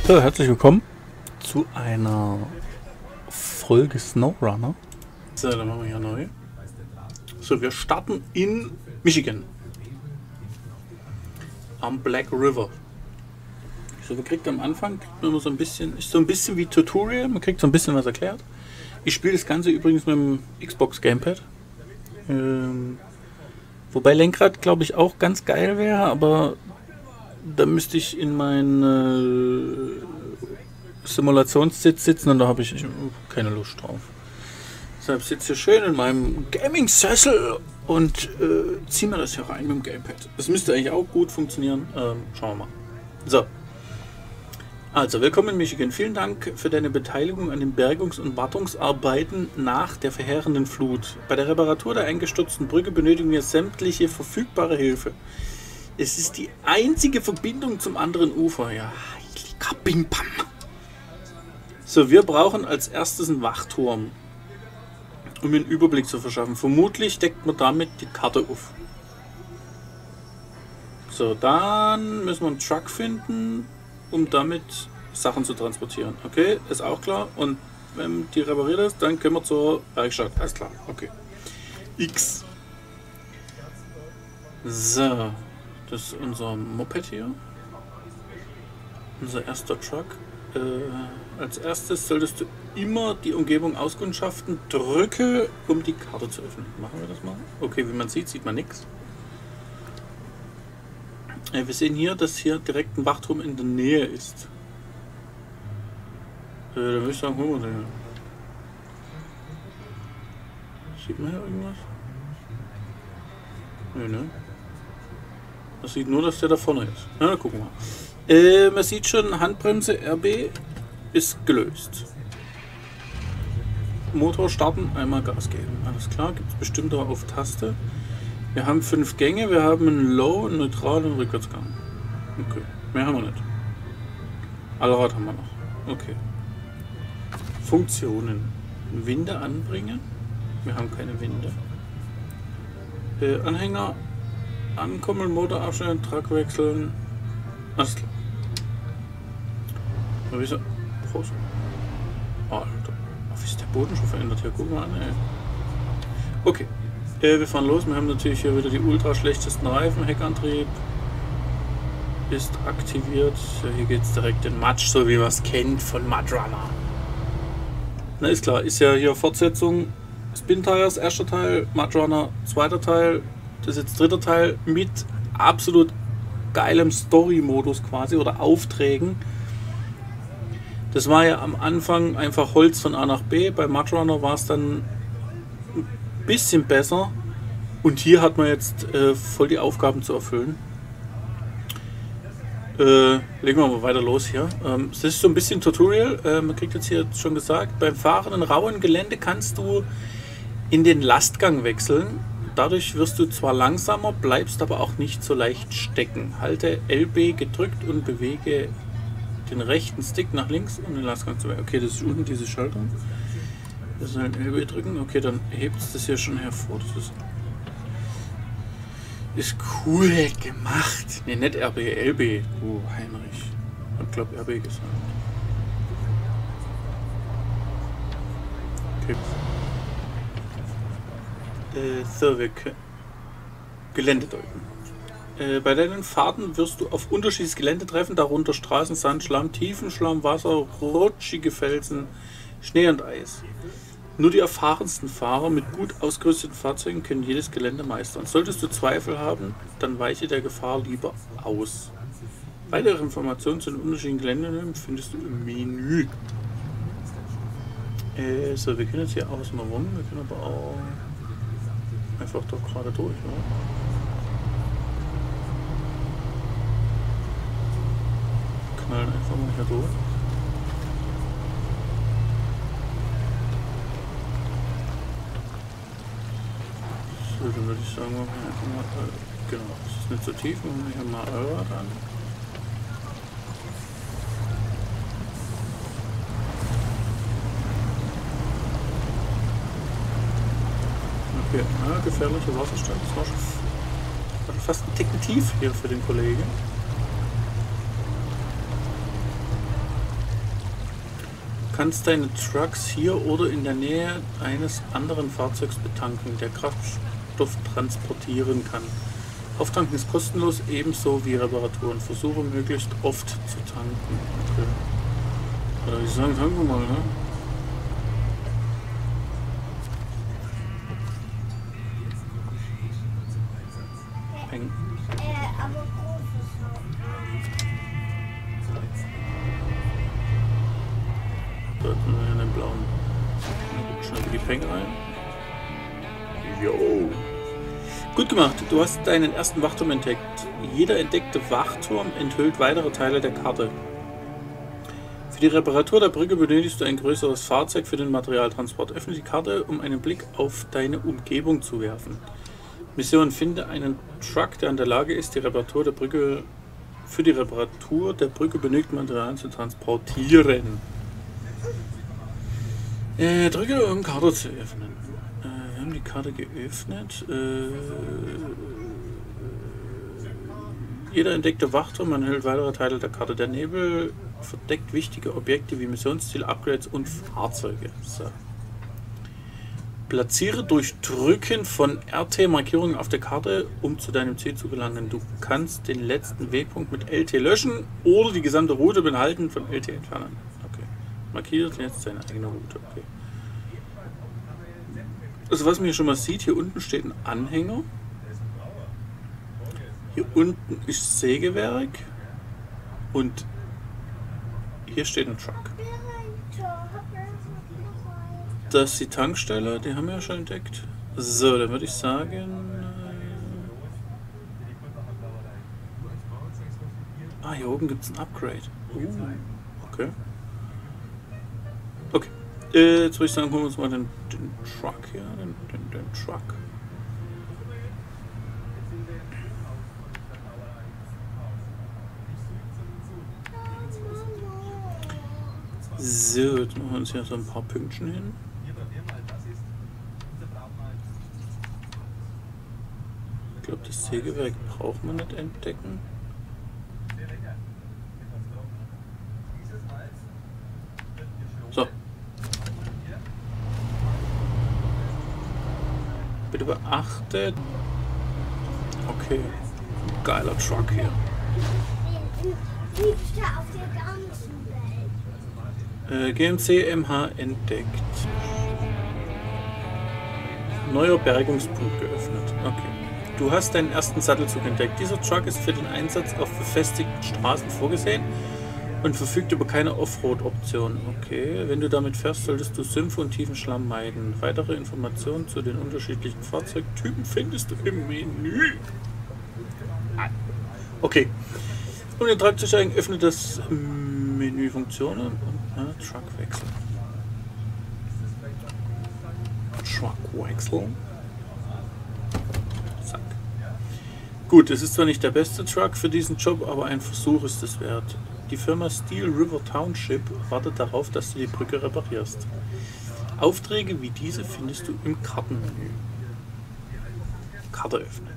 So, herzlich willkommen zu einer Folge SnowRunner. So, dann machen wir hier neu. So, wir starten in Michigan. Am Black River. So, man kriegt am Anfang immer so ein bisschen, ist so ein bisschen wie Tutorial, man kriegt so ein bisschen was erklärt. Ich spiele das Ganze übrigens mit dem Xbox Gamepad. Wobei Lenkrad, glaube ich, auch ganz geil wäre, aber da müsste ich in meinen Simulationssitz sitzen und da habe ich keine Lust drauf. Deshalb sitze ich hier schön in meinem Gaming-Sessel und ziehe mir das hier rein mit dem Gamepad. Das müsste eigentlich auch gut funktionieren. Schauen wir mal. So. Also, willkommen in Michigan. Vielen Dank für deine Beteiligung an den Bergungs- und Wartungsarbeiten nach der verheerenden Flut. Bei der Reparatur der eingestürzten Brücke benötigen wir sämtliche verfügbare Hilfe. Es ist die einzige Verbindung zum anderen Ufer. Ja, bim, bam. So, wir brauchen als erstes einen Wachturm, um einen Überblick zu verschaffen. Vermutlich deckt man damit die Karte auf. So, dann müssen wir einen Truck finden, um damit Sachen zu transportieren. Okay, ist auch klar. Und wenn die repariert ist, dann können wir zur Werkstatt. Alles klar, okay. X. So, das ist unser Moped hier. Unser erster Truck. Als erstes solltest du immer die Umgebung auskundschaften. Drücke, um die Karte zu öffnen. Machen wir das mal. Okay, wie man sieht, sieht man nichts. Wir sehen hier, dass hier direkt ein Wachturm in der Nähe ist. Da würde ich sagen, holen wir den. Sieht man hier irgendwas? Nö, ne? Man sieht nur, dass der da vorne ist. Na, gucken wir mal. Man sieht schon, Handbremse RB ist gelöst. Motor starten, einmal Gas geben. Alles klar, gibt es bestimmt auch auf Taste. Wir haben 5 Gänge, wir haben einen Low, einen Neutral und einen Rückwärtsgang. Okay, mehr haben wir nicht. Allrad haben wir noch. Okay. Funktionen. Winde anbringen. Wir haben keine Winde. Anhänger ankommen, Motor abstellen, Truck wechseln. Alles klar. Prost. Alter, wie ist der Boden schon verändert hier? Guck mal an, ey. Okay. Wir fahren los. Wir haben natürlich hier wieder die ultra schlechtesten Reifen. Heckantrieb ist aktiviert. Ja, hier geht es direkt in Matsch, so wie man es kennt von MudRunner. Na, ist klar. Ist ja hier Fortsetzung. Spin Tires, erster Teil. MudRunner, zweiter Teil. Das ist jetzt dritter Teil mit absolut geilem Story-Modus quasi oder Aufträgen. Das war ja am Anfang einfach Holz von A nach B. Bei MudRunner war es dann bisschen besser und hier hat man jetzt voll die Aufgaben zu erfüllen. Legen wir mal weiter los hier. Das ist so ein bisschen Tutorial. Man kriegt jetzt hier schon gesagt, beim Fahren in rauen Gelände kannst du in den Lastgang wechseln. Dadurch wirst du zwar langsamer, bleibst aber auch nicht so leicht stecken. Halte LB gedrückt und bewege den rechten Stick nach links, um den Lastgang zu wechseln. Okay, das ist unten diese Schaltung. Wir sollen LB drücken. Okay, dann hebt es das hier schon hervor. Das ist cool gemacht. Ne, nicht RB, LB. Du Heinrich. Ich glaube RB gesagt. Okay. So, wir können Gelände deuten. Bei deinen Fahrten wirst du auf unterschiedliches Gelände treffen, darunter Straßen, Sand, Schlamm, Tiefenschlamm, Wasser, rutschige Felsen, Schnee und Eis. Nur die erfahrensten Fahrer mit gut ausgerüsteten Fahrzeugen können jedes Gelände meistern. Solltest du Zweifel haben, dann weiche der Gefahr lieber aus. Weitere Informationen zu den unterschiedlichen Geländen findest du im Menü. So, wir können jetzt hier außen rum, wir können aber auch einfach doch gerade durch, oder? Knallen einfach mal hier durch. So, dann würde ich sagen, machen wir einfach mal, genau, das ist nicht so tief, machen wir hier mal Allrad an. Okay, gefährlicher Wasserstand, das war schon fast ein Ticken tief hier für den Kollegen. kannst deine Trucks hier oder in der Nähe eines anderen Fahrzeugs betanken, der Kraftstoff transportieren kann. Auftanken ist kostenlos, ebenso wie Reparaturen. Versuche möglichst oft zu tanken. Okay. Oder ich sagen, tanken wir mal, ne? Peng. Aber großes. Da hat man einen blauen. Schnell die Peng rein. Jo. Gut gemacht, du hast deinen ersten Wachturm entdeckt. Jeder entdeckte Wachturm enthüllt weitere Teile der Karte. Für die Reparatur der Brücke benötigst du ein größeres Fahrzeug für den Materialtransport. Öffne die Karte, um einen Blick auf deine Umgebung zu werfen. Mission: Finde einen Truck, der in der Lage ist, die Reparatur der Brücke für die Reparatur der Brücke benötigten Material zu transportieren. Drücke, um Karte zu öffnen. Wir haben die Karte geöffnet. Jeder entdeckte Wachturm enthält weitere Teile der Karte. Der Nebel verdeckt wichtige Objekte wie Missionsziele, Upgrades und Fahrzeuge. So. Platziere durch Drücken von RT Markierungen auf der Karte, um zu deinem Ziel zu gelangen. Du kannst den letzten Wegpunkt mit LT löschen oder die gesamte Route mit Halten von LT entfernen. Okay. Markiert jetzt seine eigene Route. Okay. Also was man hier schon mal sieht, hier unten steht ein Anhänger. Hier unten ist Sägewerk. Und hier steht ein Truck. Das ist die Tankstelle, die haben wir ja schon entdeckt. So, dann würde ich sagen... hier oben gibt es ein Upgrade. Okay. Okay. Jetzt würde ich sagen, holen wir uns mal den Truck hier. Den Truck. So, jetzt machen wir uns hier so ein paar Pünktchen hin. Ich glaube, das Sägewerk braucht man nicht entdecken. So. Bitte beachtet. Okay. Geiler Truck hier. Auf der ganzen Welt. GMC MH entdeckt. Neuer Bergungspunkt geöffnet. Okay. Du hast deinen ersten Sattelzug entdeckt. Dieser Truck ist für den Einsatz auf befestigten Straßen vorgesehen und verfügt über keine Offroad-Option. Okay, wenn du damit fährst, solltest du Sümpfe und tiefen Schlamm meiden. Weitere Informationen zu den unterschiedlichen Fahrzeugtypen findest du im Menü. Okay. Um den Truck zu steigen, öffne das Menü Funktionen und Truckwechsel. Truckwechsel. Zack. Gut, es ist zwar nicht der beste Truck für diesen Job, aber ein Versuch ist es wert. Die Firma Steel River Township wartet darauf, dass du die Brücke reparierst. Aufträge wie diese findest du im Kartenmenü. Karte öffnen.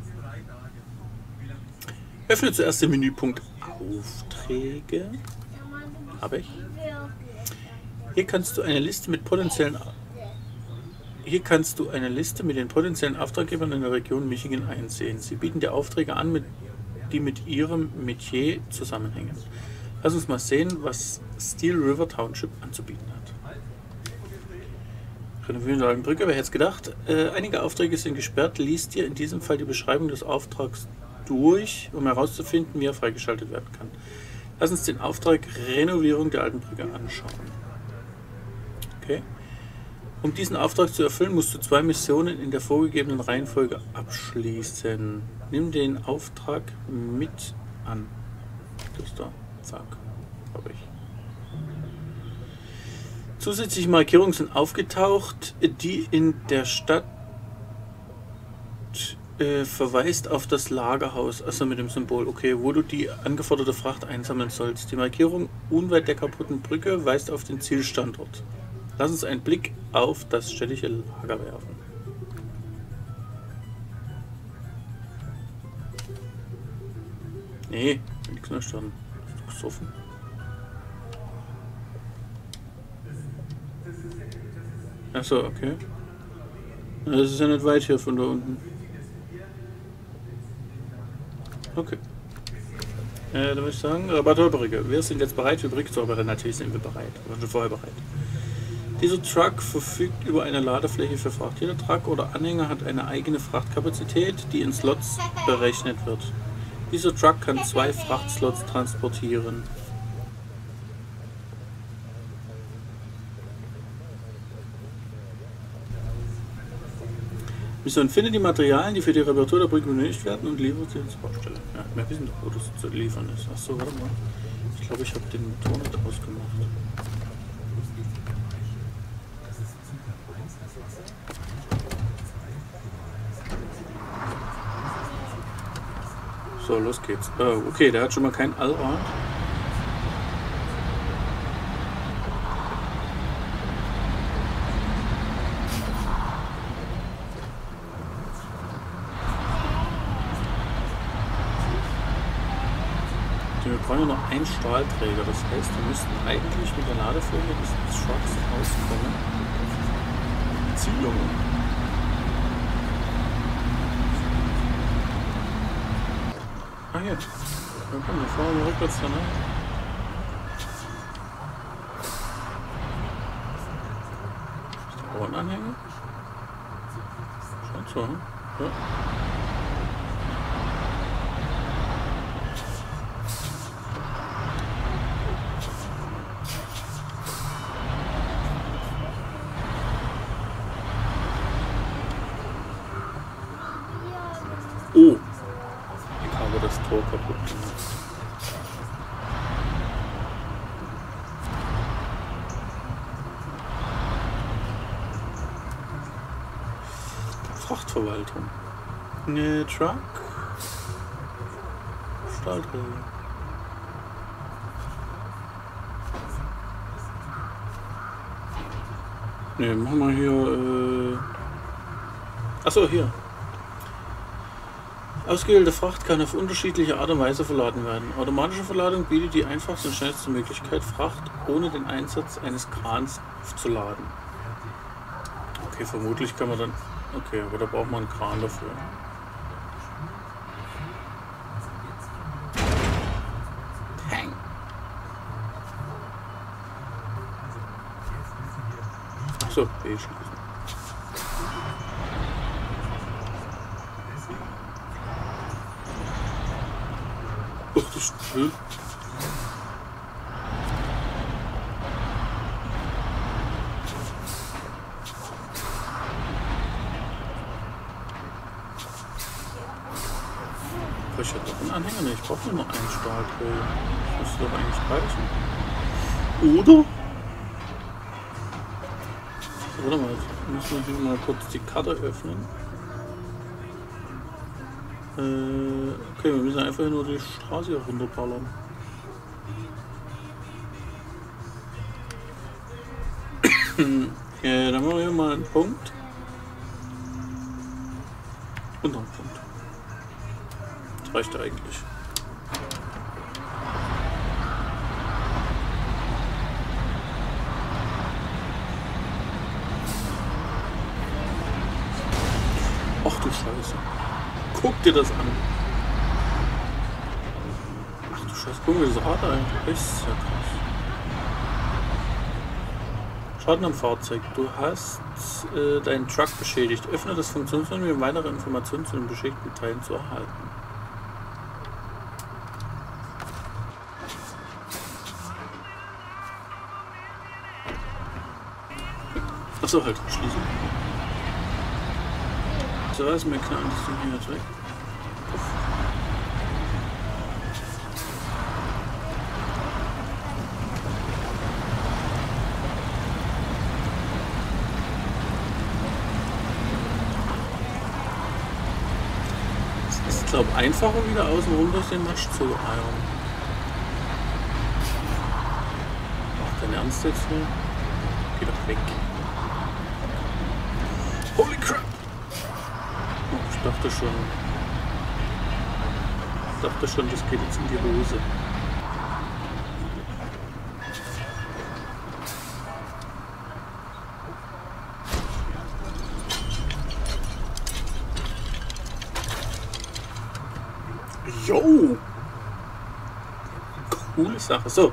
Öffne zuerst den Menüpunkt Aufträge. Habe ich. Hier kannst du eine Liste mit den potenziellen Auftraggebern in der Region Michigan einsehen. Sie bieten dir Aufträge an, die mit ihrem Metier zusammenhängen. Lass uns mal sehen, was Steel River Township anzubieten hat. Renovieren der alten Brücke, wer hätte es gedacht? Einige Aufträge sind gesperrt. Lies dir in diesem Fall die Beschreibung des Auftrags durch, um herauszufinden, wie er freigeschaltet werden kann. Lass uns den Auftrag Renovierung der alten Brücke anschauen. Okay. Um diesen Auftrag zu erfüllen, musst du 2 Missionen in der vorgegebenen Reihenfolge abschließen. Nimm den Auftrag mit an. Das da. Zack. Habe ich. Zusätzliche Markierungen sind aufgetaucht, die in der Stadt verweist auf das Lagerhaus, also mit dem Symbol, okay, wo du die angeforderte Fracht einsammeln sollst. Die Markierung unweit der kaputten Brücke weist auf den Zielstandort. Lass uns einen Blick auf das städtische Lager werfen. Nee, nichts mehr starten. Ist doch gesoffen. Achso, okay. Das ist ja nicht weit hier von da unten. Okay. Da würde ich sagen, Rabatteubrige. Wir sind jetzt bereit, Hybrid zu operieren. Natürlich sind wir bereit. Wir waren schon vorher bereit. Dieser Truck verfügt über eine Ladefläche für Fracht. Jeder Truck oder Anhänger hat eine eigene Frachtkapazität, die in Slots berechnet wird. Dieser Truck kann 2 Frachtslots transportieren. Mission: Finde die Materialien, die für die Reparatur der Brücke benötigt werden und liefert sie zur Baustelle. Ja, wir wissen doch, wo das zu liefern ist. Achso, warte mal. Ich glaube, ich habe den Motor nicht ausgemacht. So, los geht's. Okay, der hat schon mal kein Allrad. Wir brauchen ja noch einen Stahlträger, das heißt, wir müssten eigentlich mit der Ladefläche des Trucks auskommen. Zielung. Ah ja. Ja komm, wir fahren mal rückwärts danach. Ist da auch ein Anhänger? Scheint so, hm? Ja. Oh! Ich habe das Tor kaputt gemacht. Frachtverwaltung. Ne, Truck. Stahlträger. Ne, machen wir hier. Achso, hier. Ausgewählte Fracht kann auf unterschiedliche Art und Weise verladen werden. Automatische Verladung bietet die einfachste und schnellste Möglichkeit, Fracht ohne den Einsatz eines Krans aufzuladen. Okay, vermutlich kann man dann... Okay, aber da braucht man einen Kran dafür. Peng. Achso, schließen. Ach, das ist schön. Ich hätte doch einen Anhänger, ne? Ich brauche nur noch einen Stahlträger. Das müsste doch eigentlich reichen. Oder? Warte mal, jetzt müssen wir hier mal kurz die Karte öffnen. Okay, wir müssen einfach nur die Straße hier runterballern. Dann machen wir hier mal einen Punkt. Und noch einen Punkt. Das reicht eigentlich. Ach du Scheiße. Guck dir das an. Ach du Scheiße, guck mir das Rad eigentlich. Ist ja krass. Schaden am Fahrzeug. Du hast deinen Truck beschädigt. Öffne das Funktionsmenü, um weitere Informationen zu den beschädigten Teilen zu erhalten. Achso, halt, schließen. So, was mir knallen das Ding hier jetzt weg. Es ist, glaube ich, einfacher wieder außen rum durch den Matsch zu eiern. Ach, dein Ernst jetzt hier? Geh doch weg. Holy crap! Ich dachte schon, das geht jetzt in die Hose. Jo! Coole Sache. So.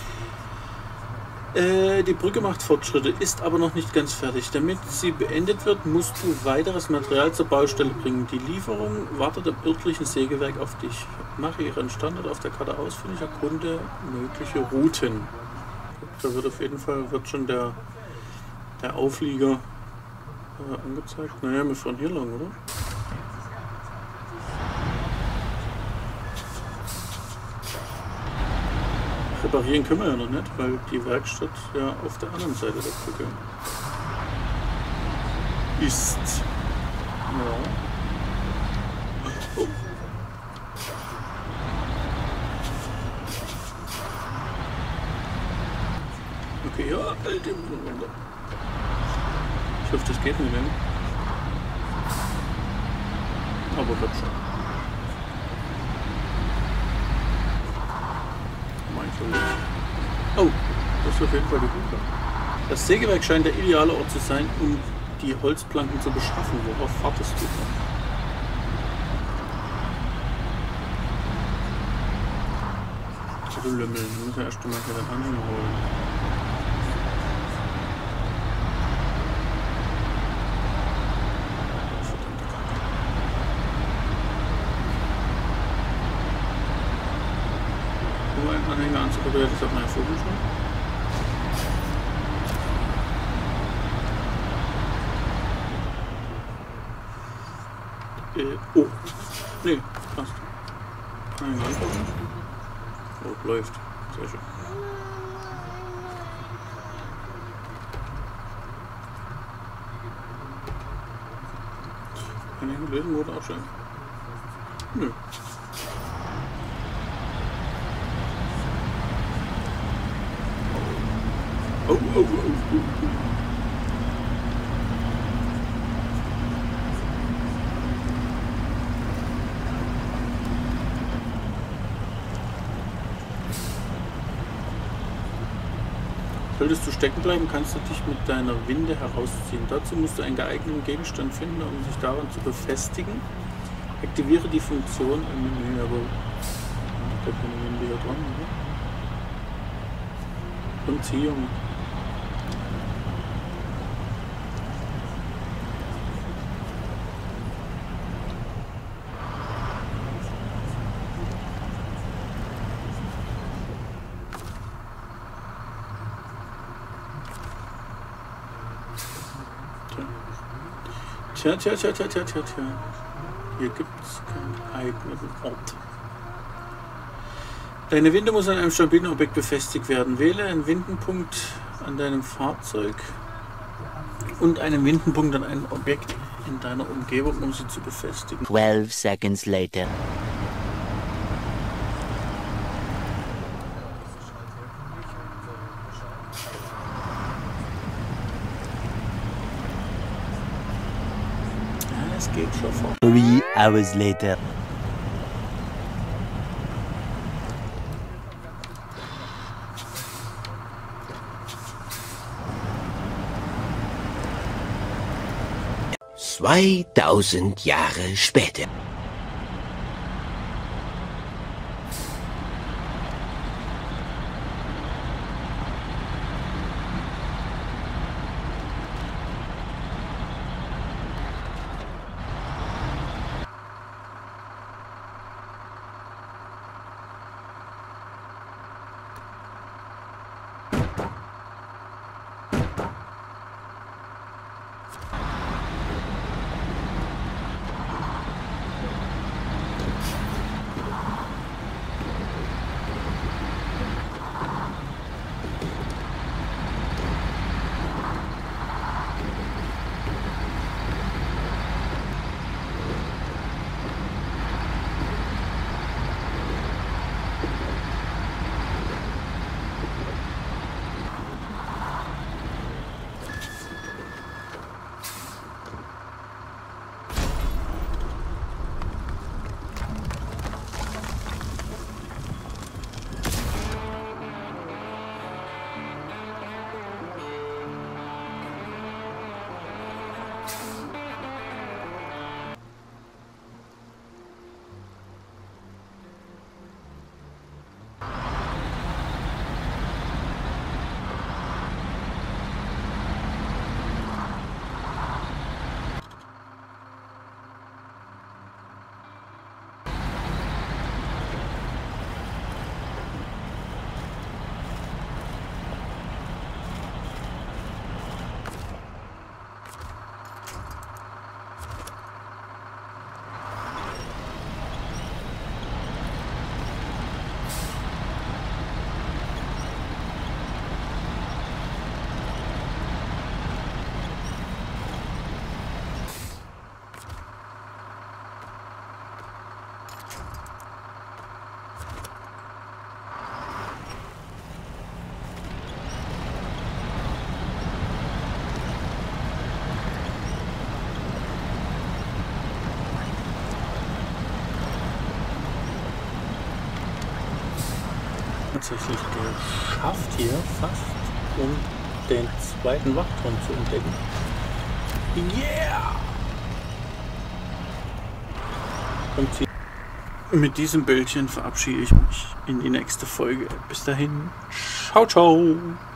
Die Brücke macht Fortschritte, ist aber noch nicht ganz fertig. Damit sie beendet wird, musst du weiteres Material zur Baustelle bringen. Die Lieferung wartet am örtlichen Sägewerk auf dich. Mache ihren Standort auf der Karte ausfindig, erkunde mögliche Routen. Da wird auf jeden Fall schon der Auflieger angezeigt. Naja, wir fahren hier lang, oder? Reparieren können wir ja noch nicht, weil die Werkstatt ja auf der anderen Seite der Brücke ist. Ja. Oh. Okay, ja, alte runter. Ich hoffe, das geht nicht mehr. Aber wird schon. Oh, das ist auf jeden Fall die Bunker. Das Sägewerk scheint der ideale Ort zu sein, um die Holzplanken zu beschaffen. Worauf wartest du noch? Du Lümmel, du musst ja erst mal hier den Anhänger holen. Anhänger anzuprobieren, das hat mein Vogel schon. Oh. Nee, passt. Nein, oh, läuft. Sehr schön. Anhänger lösen wurde auch schön. Nö. Oh. Solltest du stecken bleiben, kannst du dich mit deiner Winde herausziehen. Dazu musst du einen geeigneten Gegenstand finden, um sich daran zu befestigen. Aktiviere die Funktion im Menü, aber da keine Winde hier dran, oder? Und Ziehung. Tja. Hier gibt es keinen geeigneten Ort. Deine Winde muss an einem stabilen Objekt befestigt werden. Wähle einen Windenpunkt an deinem Fahrzeug und einen Windenpunkt an einem Objekt in deiner Umgebung, um sie zu befestigen. 12 seconds later. Es geht schon vor. 3 hours later. ...2000 Jahre später. tatsächlich geschafft hier fast, um den zweiten Wachturm zu entdecken. Yeah! Und mit diesem Bällchen verabschiede ich mich in die nächste Folge. Bis dahin, ciao, ciao!